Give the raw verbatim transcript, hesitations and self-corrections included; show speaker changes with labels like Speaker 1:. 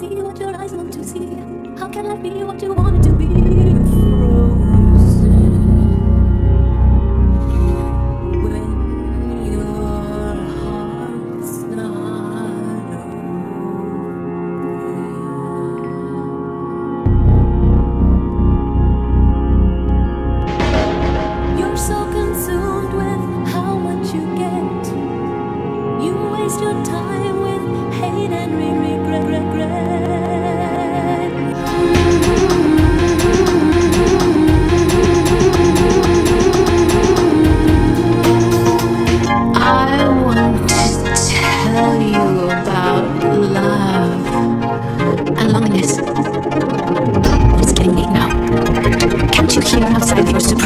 Speaker 1: see what your eyes want to see. How can life be what you want it to be? Frozen when your heart's not open. You're so consumed with how much you get. You waste your time with hate and regret, regret. I want to tell you about love and loneliness. It's getting late now. Can't you hear outside your supreme